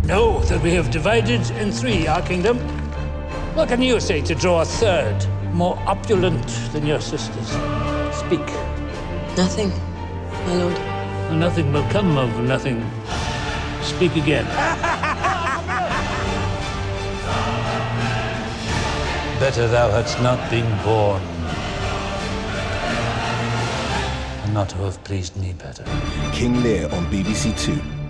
Know that we have divided in three our kingdom. What can you say to draw a third, more opulent than your sisters? Speak. Nothing, my lord. Nothing will come of nothing. Speak again. Better thou hadst not been born, and not to have pleased me better. King Lear on BBC Two.